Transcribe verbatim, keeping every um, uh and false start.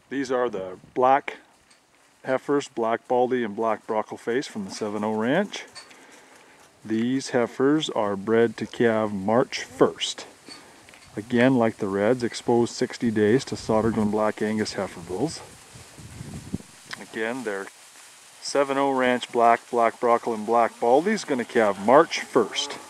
These are the Black Heifers, Black Baldy and Black Brockle Face from the seven oh Ranch. These heifers are bred to calve March first. Again, like the reds, exposed sixty days to Soderglen Black Angus heifer bulls. Again, they're seven oh Ranch Black, Black Brockle and Black Baldy's going to calve March first.